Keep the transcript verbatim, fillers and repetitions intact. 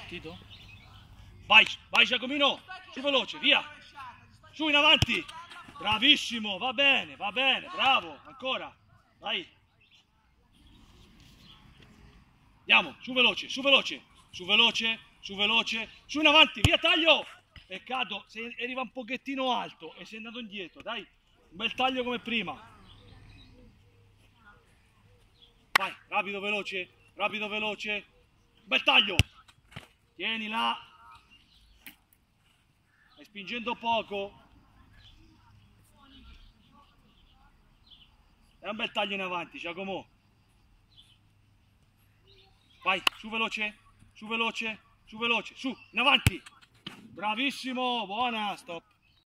partito? Vai, vai Giacomino, su veloce, via. Su in avanti. Bravissimo, va bene, va bene, bravo, ancora. Vai. Andiamo, su veloce, su veloce, su veloce, su veloce, su in avanti, via taglio. Peccato, se arriva un pochettino alto e sei andato indietro, dai. Un bel taglio come prima. Vai, rapido, veloce, rapido, veloce. Un bel taglio. Tieni là. Stai spingendo poco. È un bel taglio in avanti, Giacomo. Vai, su veloce, su veloce, su veloce, su, in avanti. Bravissimo, buona, stop.